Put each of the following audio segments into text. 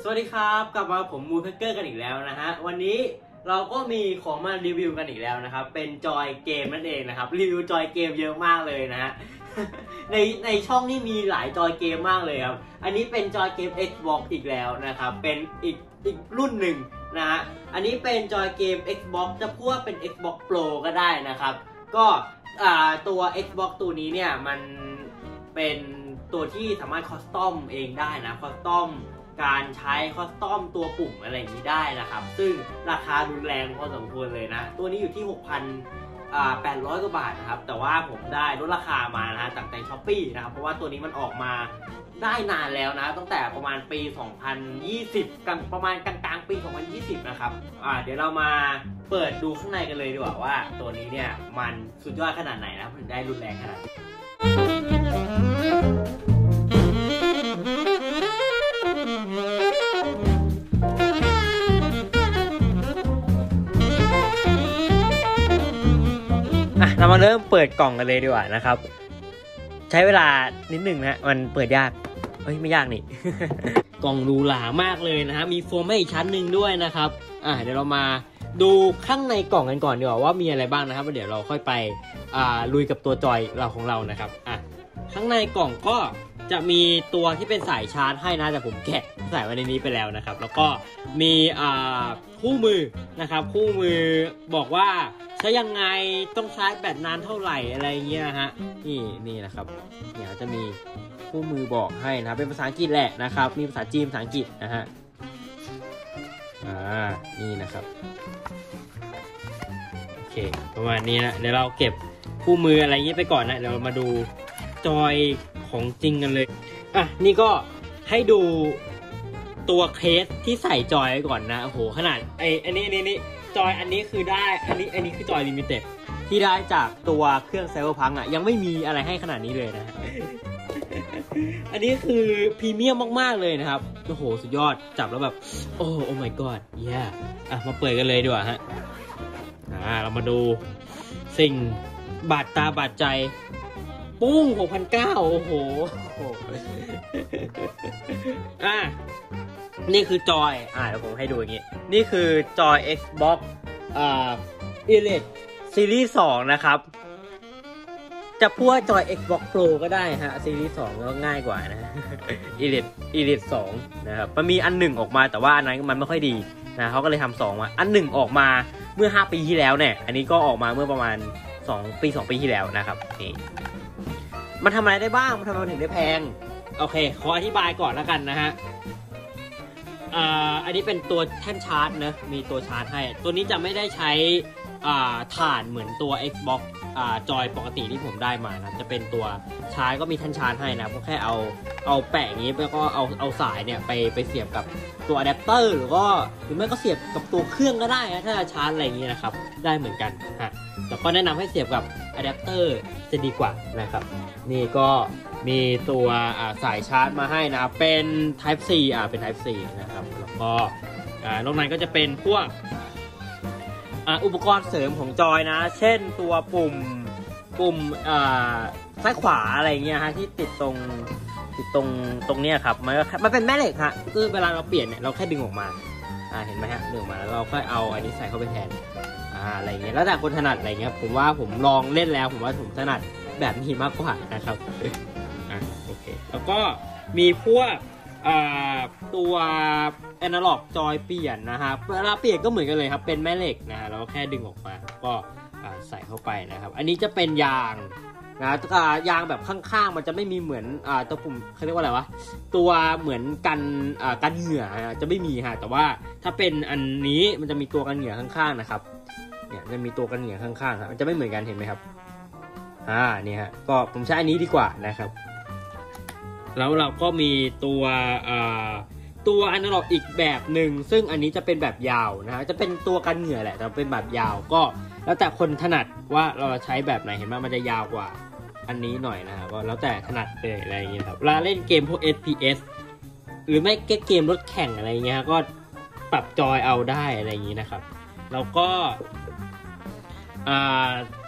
สวัสดีครับกลับมาผมมูนแพคเกอร์กันอีกแล้วนะฮะวันนี้เราก็มีของมารีวิวกันอีกแล้วนะครับเป็นจอยเกมนั่นเองนะครับรีวิวจอยเกมเยอะมากเลยนะฮะ ในช่องนี้มีหลายจอยเกมมากเลยครับอันนี้เป็นจอยเกม Xbox อีกแล้วนะครับเป็นอีกรุ่นหนึ่งนะฮะอันนี้เป็นจอยเกม Xbox จะพูดว่าเป็น Xbox Pro ก็ได้นะครับก็ตัว Xbox ตัวนี้เนี่ยมันเป็นตัวที่สามารถคอสตอมเองได้นะคอสตอมการใช้คอสตอมตัวปุ่มอะไรอย่างนี้ได้นะครับซึ่งราคารุนแรงพอสมควรเลยนะตัวนี้อยู่ที่ 6,800 กว่าบาทนะครับแต่ว่าผมได้ลดราคามานะจากใน Shopee นะครับเพราะว่าตัวนี้มันออกมาได้นานแล้วนะตั้งแต่ประมาณปี 2020 กันประมาณกลางๆปี 2020 นะครับเดี๋ยวเรามาเปิดดูข้างในกันเลยดีกว่าว่าตัวนี้เนี่ยมันสุดยอดขนาดไหนนะถึงได้รุนแรงขนาดนี้เรามาเริ่มเปิดกล่องกันเลยดีกว่านะครับใช้เวลานิดหนึ่งนะมันเปิดยากไม่ยากนี่ กล่องดูหรามากเลยนะฮะมีโฟมให้อีกชั้นหนึ่งด้วยนะครับเดี๋ยวเรามาดูข้างในกล่องกันก่อนดีกว่าว่ามีอะไรบ้างนะครับเดี๋ยวเราค่อยไปลุยกับตัวจอยของเรานะครับข้างในกล่องก็จะมีตัวที่เป็นสายชาร์จให้นะแต่ผมแกะใส่ไว้ในนี้ไปแล้วนะครับแล้วก็มีคู่มือนะครับคู่มือบอกว่าใช้ยังไงต้องใช้แบตนานเท่าไหร่อะไรเงี้ยฮะนี่นะครับเนี่ยจะมีคู่มือบอกให้นะเป็นภาษาอังกฤษแหละนะครับมีภาษาจีนภาษาอังกฤษนะฮะนี่นะครับโอเคประมาณนี้นะเดี๋ยวเราเก็บคู่มืออะไรเงี้ยไปก่อนนะเดี๋ยวเรามาดูจอยของจริงกันเลยนี่ก็ให้ดูตัวเคสที่ใส่จอยก่อนนะโอ้โหขนาดอันนี้จอยอันนี้คือได้อันนี้คือจอยลิมิเต็ดที่ได้จากตัวเครื่องไซเบอร์พังยังไม่มีอะไรให้ขนาดนี้เลยนะ อันนี้คือพรีเมียมมากๆเลยนะครับโอ้โหสุดยอดจับแล้วแบบโอ้ my god มาเปิดกันเลยดีกว่าฮะเรามาดูสิ่งบาดตาบาดใจปุ้ง 6,900 โอ้โหนี่คือจอยเดี๋ยวผมให้ดูอย่างงี้นี่คือจอย Xbox Elite Series 2 นะครับจะพูดว่าจอย Xbox Pro ก็ได้ฮะ Series 2 ก็ง่ายกว่านะ Elite 2 นะครับมันมีอันหนึ่งออกมาแต่ว่าอันนั้นมันไม่ค่อยดีนะเขาก็เลยทำ2มาอันหนึ่งออกมาเมื่อ5 ปีที่แล้วเนี่ยอันนี้ก็ออกมาเมื่อประมาณ2 ปีที่แล้วนะครับนี่มันทำอะไรได้บ้างมันทำไมถึงได้แพงโอเคขออธิบายก่อนแล้วกันนะฮะอันนี้เป็นตัวแท่นชาร์จนะมีตัวชาร์จให้ตัวนี้จะไม่ได้ใช้ถ่านเหมือนตัว Xbox จอยปกติที่ผมได้มานะจะเป็นตัวชาร์จก็มีแท่นชาร์จให้นะก็แค่เอาแปะอย่างนี้แล้วก็เอาสายเนี่ยไปเสียบกับตัวอะแดปเตอร์หรือไม่ก็เสียบกับตัวเครื่องก็ได้นะถ้าชาร์จอะไรอย่างนี้นะครับได้เหมือนกันฮะแต่ก็แนะนำให้เสียบกับอะแดปเตอร์จะดีกว่านะครับนี่ก็มีตัวสายชาร์จมาให้นะเป็น Type C เป็น Type C นะครับแล้วก็นอกนั้นก็จะเป็นพวกอุปกรณ์เสริมของจอยนะเช่นตัวปุ่มซ้ายขวาอะไรเงี้ยฮะที่ติดตรงเนี้ยครับมันเป็นแม่เหล็กฮะคือเวลาเราเปลี่ยนเนี่ยเราแค่ดึงออกมาเห็นไหมฮะดึงออกมาแล้วเราค่อยเอาอันนี้ใส่เข้าไปแทนอะไรเงี้ยแล้วแต่คนถนัดอะไรเงี้ยผมว่าผมลองเล่นแล้วผมว่าผมถนัดแบบนี้มากกว่านะครับโอเคแล้วก็มีพวกตัวแอนาล็อกจอยเปลี่ยนนะครับเวลาเปลี่ยนก็เหมือนกันเลยครับเป็นแม่เหล็กนะแล้วก็แค่ดึงออกมาก็ใส่เข้าไปนะครับอันนี้จะเป็นยางนะยางแบบข้างๆมันจะไม่มีเหมือนตัวปุ่มเขาเรียกว่าอะไรวะตัวเหมือนกันเหงื่อจะไม่มีฮะแต่ว่าถ้าเป็นอันนี้มันจะมีตัวกันเหงื่อข้างๆนะครับเนี่ยจะมีตัวกันเหงื่อข้างๆครับมันจะไม่เหมือนกันเห็นไหมครับนี่ฮะก็ผมใช้อันนี้ดีกว่านะครับแล้วเราก็มีตัวอนาล็อกอีกแบบหนึ่งซึ่งอันนี้จะเป็นแบบยาวนะฮะจะเป็นตัวกันเหงื่อแหละแต่เป็นแบบยาวก็แล้วแต่คนถนัดว่าเราใช้แบบไหนเห็นไหมมันจะยาวกว่าอันนี้หน่อยนะครับก็แล้วแต่ถนัดเลยอะไรอย่างเงี้ยครับเวลาเล่นเกมพวก FPS หรือไม่เกมรถแข่งอะไรเงี้ยก็ปรับจอยเอาได้อะไรอย่างงี้นะครับแล้วก็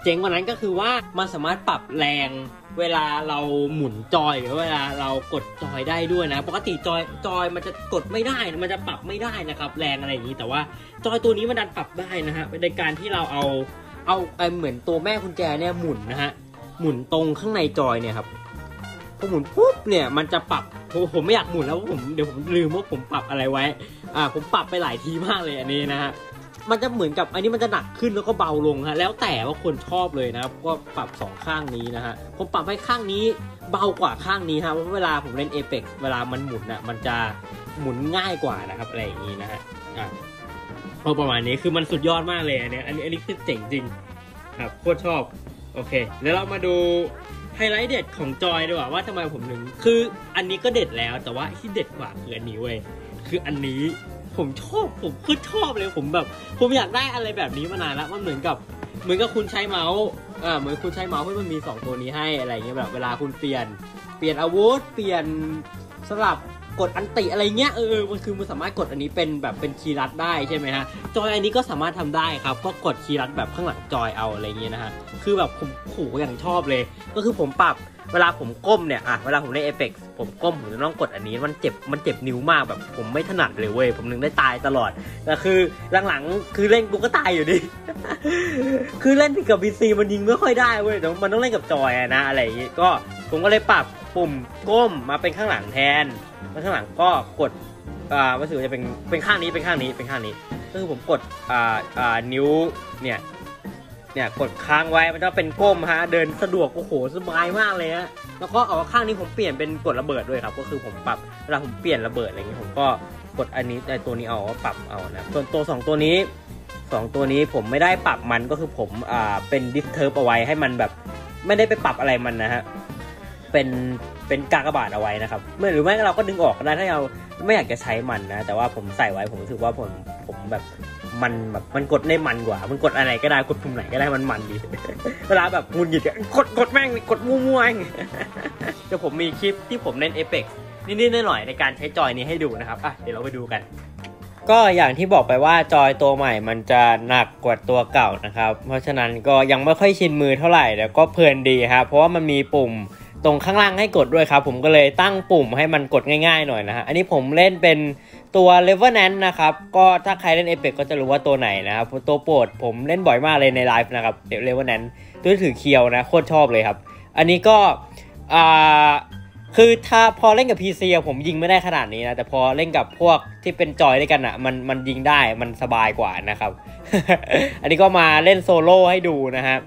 เจ๋งกว่านั้นก็คือว่ามันสามารถปรับแรงเวลาเราหมุนจอยหรือเวลาเรากดจอยได้ด้วยนะปกติจอยมันจะกดไม่ได้มันจะปรับไม่ได้นะครับแรงอะไรอย่างนี้แต่ว่าจอยตัวนี้มันดันปรับได้นะฮะในการที่เราเอาเหมือนตัวแม่กุญแจเนี่ยหมุนนะฮะหมุนตรงข้างในจอยเนี่ยครับพอหมุนปุ๊บเนี่ยมันจะปรับผมไม่อยากหมุนแล้วเดี๋ยวผมลืมว่าผมปรับอะไรไว้ผมปรับไปหลายทีมากเลยอันนี้นะฮะมันจะเหมือนกับอันนี้มันจะหนักขึ้นแล้วก็เบาลงฮะแล้วแต่ว่าคนชอบเลยนะครับก็ปรับ2ข้างนี้นะฮะผมปรับให้ข้างนี้เบากว่าข้างนี้ครับเพราะเวลาผมเล่น Apex เวลามันหมุนอ่ะมันจะหมุนง่ายกว่านะครับอะไรอย่างนี้นะฮะประมาณนี้คือมันสุดยอดมากเลยอันนี้คือเจ๋งจริงครับโคตรชอบโอเคแล้วเรามาดูไฮไลท์เด็ดของจอยดีกว่าทำไมผมถึงคืออันนี้ก็เด็ดแล้วแต่ว่าที่เด็ดกว่าคืออันนี้เว้ยคืออันนี้ผมชอบผมคือชอบเลยผมอยากได้อะไรแบบนี้มานานแล้วมันเหมือนกับคุณใช้เมาส์เหมือนคุณใช้เมาส์ให้มันมี2ตัวนี้ให้อะไรเงี้ยแบบเวลาคุณเปลี่ยนอาวุธเปลี่ยนสลับกดอันติอะไรเงี้ยมันสามารถกดอันนี้เป็นแบบเป็นคีย์ลัดได้ใช่ไหมฮะจอยอันนี้ก็สามารถทำได้ครับก็กดคีย์ลัดแบบข้างหลังจอยเอาอะไรเงี้ยนะฮะคือแบบผมอย่างชอบเลยก็คือผมปรับเวลาผมก้มเนี่ยเวลาผมเล่น Apex ผมก้มผมจะต้องกดอันนี้มันเจ็บนิ้วมากแบบผมไม่ถนัดเลยเว้ยผมนึงได้ตายตลอดแต่คือหลังๆคือเล่นกูก็ตายอยู่ดิ คือเล่นกับ PC มันยิงไม่ค่อยได้เว้ยแต่มันต้องเล่นกับจอยนะอะไรอย่างงี้ก็ผมก็เลยปรับปุ่มก้มมาเป็นข้างหลังแทนแล้วข้างหลังก็กดรู้สึกจะเป็นข้างนี้ก็คือผมกดนิ้วเนี่ยกดค้างไว้มันจะเป็นก้มฮะเดินสะดวกโอ้โหสบายมากเลยฮะแล้วก็ข้างนี้ผมเปลี่ยนเป็นกดระเบิดด้วยครับก็คือผมปรับเวลาผมเปลี่ยนระเบิดอะไรอย่างงี้ผมก็กดอันนี้ตัวนี้เอาปรับเอานะส่วนตัว2ตัวนี้ผมไม่ได้ปรับมันก็คือผมเป็นดิสเทิร์บเอาไว้ให้มันแบบไม่ได้ไปปรับอะไรมันนะฮะเป็นกากบาทเอาไว้นะครับหรือไม่เราก็ดึงออกก็ได้ถ้าเราไม่อยากจะใช้มันนะแต่ว่าผมใส่ไว้ผมรู้สึกว่าผมแบบมันกดได้มันกว่ามันกดอะไรก็ได้กดปุ่มไหนก็ได้มันดี เวลาแบบงุนหงิดกดแม่งกดมั่วๆเดี๋ยวผมมีคลิปที่ผมเล่น Apex นิดๆหน่อยๆในการใช้จอยนี้ให้ดูนะครับเดี๋ยวเราไปดูกันก็อย่างที่บอกไปว่าจอยตัวใหม่มันจะหนักกว่าตัวเก่านะครับเพราะฉะนั้นก็ยังไม่ค่อยชินมือเท่าไหร่แต่ก็เพลินดีครับเพราะว่ามันมีปุ่มตรงข้างล่างให้กดด้วยครับผมก็เลยตั้งปุ่มให้มันกดง่ายๆหน่อยนะฮะอันนี้ผมเล่นเป็นตัว Revenant นะครับก็ถ้าใครเล่น Apex ก็จะรู้ว่าตัวไหนนะครับตัวโปรดผมเล่นบ่อยมากเลยในไลฟ์นะครับ Revenant ตัวถือเคียวนะโคตรชอบเลยครับอันนี้ก็คือถ้าพอเล่นกับ PC ผมยิงไม่ได้ขนาดนี้นะแต่พอเล่นกับพวกที่เป็นจอยด้วยกันมันยิงได้มันสบายกว่านะครับ อันนี้ก็มาเล่นโซโล่ให้ดูนะฮะ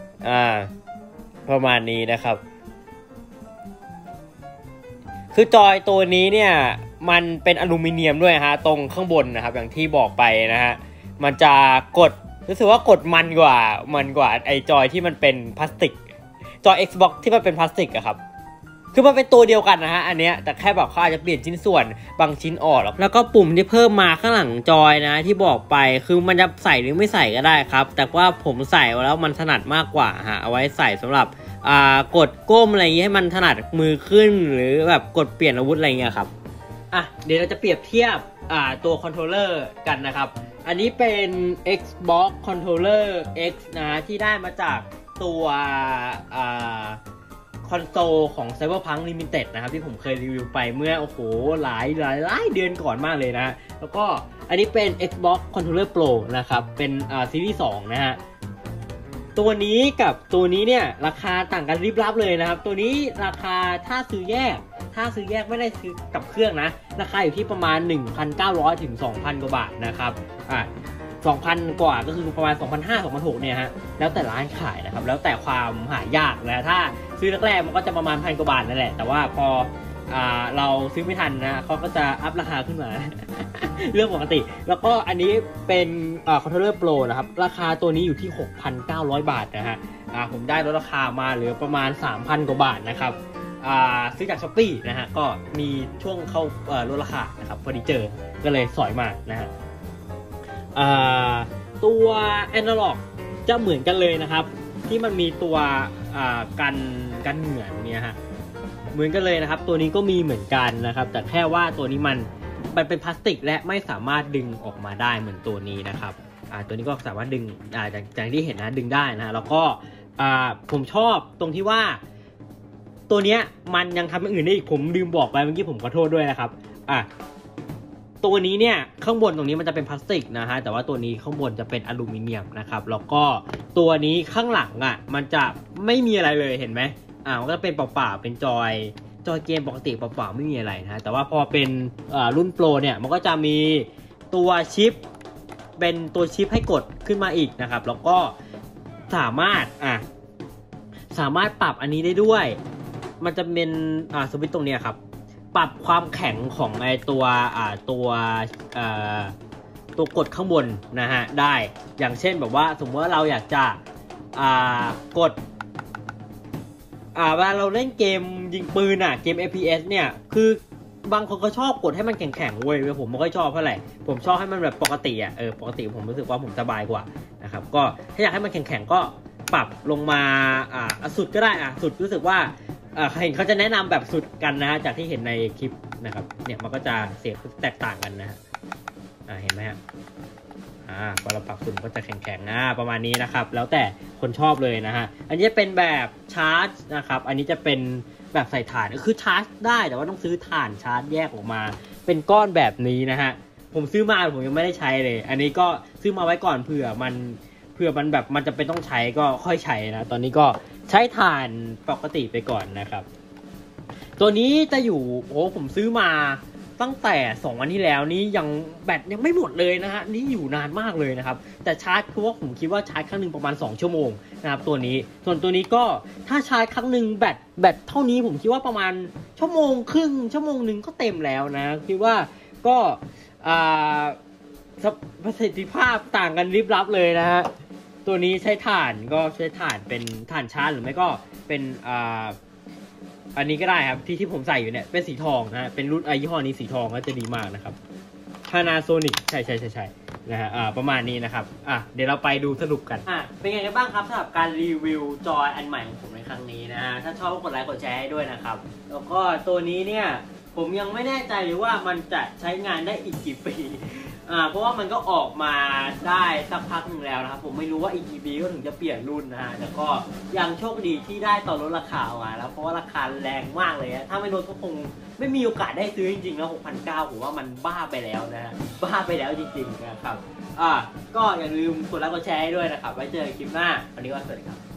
ประมาณนี้นะครับคือจอยตัวนี้เนี่ยมันเป็นอลูมิเนียมด้วยฮะตรงข้างบนนะครับอย่างที่บอกไปนะฮะมันจะรู้สึกว่ากดมันกว่าไอจอยที่มันเป็นพลาสติกจอย Xbox ที่มันเป็นพลาสติกอะครับคือมันเป็นตัวเดียวกันนะฮะอันเนี้ยแต่แค่แบบเขาอาจจะเปลี่ยนชิ้นส่วนบางชิ้นออกแล้วก็ปุ่มที่เพิ่มมาข้างหลังจอยนะที่บอกไปคือมันจะใส่หรือไม่ใส่ก็ได้ครับแต่ว่าผมใส่แล้วมันถนัดมากกว่าฮะเอาไว้ใส่สำหรับกดก้มอะไรอย่างงี้ให้มันถนัดมือขึ้นหรือแบบกดเปลี่ยนอาวุธอะไรเงี้ยครับเดี๋ยวเราจะเปรียบเทียบตัวคอนโทรลเลอร์กันนะครับอันนี้เป็น Xbox Controller X นะที่ได้มาจากตัวคอนโซลของ Cyberpunk Limited นะครับที่ผมเคยรีวิวไปเมื่อหลายเดือนก่อนมากเลยนะแล้วก็อันนี้เป็น Xbox Controller Pro นะครับเป็นซีรีส์2นะฮะตัวนี้กับตัวนี้เนี่ยราคาต่างกันริบลับเลยนะครับตัวนี้ราคาถ้าซื้อแยกไม่ได้ซื้อกับเครื่องนะราคาอยู่ที่ประมาณ 1,900 ถึง 2,000 กว่าบาทนะครับ2,000 กว่าก็คือประมาณ 2,500 2,600 เนี่ยฮะแล้วแต่ร้านขายนะครับแล้วแต่ความหายากนะถ้าซื้อแรกๆมันก็จะประมาณ 1,000 กว่าบาทนั่นแหละแต่ว่าพอเราซื้อไม่ทันนะเขาก็จะอัพราคาขึ้นมา เรื่องปกติแล้วก็อันนี้เป็นคอนโทรลเลอร์โปรนะครับราคาตัวนี้อยู่ที่ 6,900 บาทนะฮะผมได้ลดราคามาเหลือประมาณ 3,000 กว่าบาทนะครับซื้อจาก Shopee นะฮะก็มีช่วงเข้าลดราคานะครับพอดีเจอก็เลยสอยมานะฮะตัว Analog จะเหมือนกันเลยนะครับที่มันมีตัวกันเหงื่อเนี่ยฮะเหมือนกันเลยนะครับตัวนี้ก็มีเหมือนกันนะครับแต่แค่ว่าตัวนี้มันเป็นพลาสติกและไม่สามารถดึงออกมาได้เหมือนตัวนี้นะครับตัวนี้ก็สามารถดึงอย่างที่เห็นนะดึงได้นะแล้วก็ผมชอบตรงที่ว่าตัวเนี้ยมันยังทำอย่างอื่นได้อีกผมลืมบอกไปเมื่อกี้ผมขอโทษด้วยนะครับตัวนี้เนี่ยข้างบนตรงนี้มันจะเป็นพลาสติกนะฮะแต่ว่าตัวนี้ข้างบนจะเป็นอลูมิเนียมนะครับแล้วก็ตัวนี้ข้างหลังมันจะไม่มีอะไรเลยเห็นไหมมันก็เป็นเปล่าๆเป็นจอยเกมปกติเปล่าๆไม่มีอะไรนะแต่ว่าพอเป็นรุ่นโปรเนี่ยมันก็จะมีตัวชิปเป็นตัวชิปให้กดขึ้นมาอีกนะครับแล้วก็สามารถปรับอันนี้ได้ด้วยมันจะเป็นสวิตช์ตรงนี้ครับปรับความแข็งของไอตัวกดข้างบนนะฮะได้อย่างเช่นแบบว่าสมมติว่าเราอยากจะกดเวลาเราเล่นเกมยิงปืนเกม FPS เนี่ยคือบางคนก็ชอบกดให้มันแข็งๆเว้ยผมไม่ค่อยชอบเท่าไหร่ผมชอบให้มันแบบปกติปกติผมรู้สึกว่าผมสบายกว่านะครับก็ถ้าอยากให้มันแข็งๆก็ปรับลงมาสุดก็ได้สุดรู้สึกว่าเห็นเขาจะแนะนำแบบสุดกันนะจากที่เห็นในคลิปนะครับเนี่ยมันก็จะเสียงแตกต่างกันนะฮะเห็นไหมฮะพอเราปรับสุดก็จะแข็งๆประมาณนี้นะครับแล้วแต่คนชอบเลยนะฮะอันนี้เป็นแบบชาร์จนะครับอันนี้จะเป็นแบบใส่ถ่านคือชาร์จได้แต่ว่าต้องซื้อถ่านชาร์จแยกออกมาเป็นก้อนแบบนี้นะฮะผมซื้อมาผมยังไม่ได้ใช้เลยอันนี้ก็ซื้อมาไว้ก่อนเผื่อมันแบบมันจะเป็นต้องใช้ก็ค่อยใช้นะตอนนี้ก็ใช้ถ่านปกติไปก่อนนะครับตัวนี้จะอยู่ผมซื้อมาตั้งแต่2 วันที่แล้วนี้ยังแบตยังไม่หมดเลยนะฮะนี่อยู่นานมากเลยนะครับแต่ชาร์จคือว่าผมคิดว่าชาร์จครั้งนึงประมาณ2 ชั่วโมงนะครับตัวนี้ส่วนตัวนี้ก็ถ้าชาร์จครั้งนึงแบตเท่านี้ผมคิดว่าประมาณ1.5 ชั่วโมงนึงก็เต็มแล้วนะคิดว่าก็ประสิทธิภาพต่างกันลิบลับเลยนะฮะตัวนี้ใช้ถ่านก็ใช้ถ่านเป็นถ่านชาร์จหรือไม่ก็เป็นอันนี้ก็ได้ครับที่ผมใส่อยู่เนี่ยเป็นสีทองนะเป็นรุ่นยี่ห้อนี้สีทองก็จะดีมากนะครับ Panasonic ใช่นะฮะประมาณนี้นะครับเดี๋ยวเราไปดูสรุปกันเป็นไงกันบ้างครับสำหรับการรีวิวจอยอันใหม่ของผมในครั้งนี้นะฮะถ้าชอบก็กดไลค์กดแชร์ให้ด้วยนะครับแล้วก็ตัวนี้เนี่ยผมยังไม่แน่ใจเลยว่ามันจะใช้งานได้อีกกี่ปีเพราะว่ามันก็ออกมาได้สักพักหนึ่งแล้วนะครับผมไม่รู้ว่าอีกกี่ปีก็ถึงจะเปลี่ยนรุ่นนะฮะแต่ก็ยังโชคดีที่ได้ตอนลดราคาออกมาแล้วเพราะว่าราคาแรงมากเลยถ้าไม่ลดก็คงไม่มีโอกาสได้ซื้อจริงๆแล้ว 6,900 ผมว่ามันบ้าไปแล้วนะฮะบ้าไปแล้วจริงๆนะครับก็อย่าลืมกดไลค์กดแชร์ให้ด้วยนะครับไว้เจอกันคลิปหน้าวันนี้ก็สวัสดีครับ